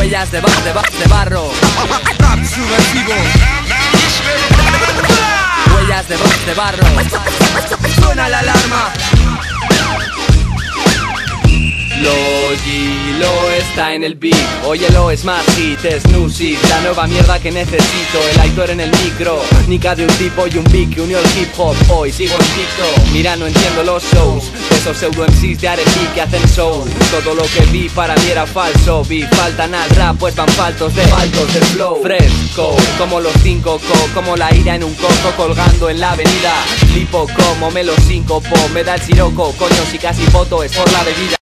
Huellas de barro. Huellas de barro. Suena la alarma. Lo está en el beat. Óyelo, es más hit, es new shit, la nueva mierda que necesito. El Aitor en el micro, nica de un tipo y un beat que unió el hip hop. Hoy sigo en TikTok, mira, no entiendo los shows de esos pseudo MCs de R&B que hacen soul. Todo lo que vi para mí era falso. Vi faltan al rap, pues van faltos del flow. Fresco, como los 5 como la ira en un coco colgando en la avenida. Flipo como me lo síncopo, me da el siroco. Coño, si casi voto es por la bebida.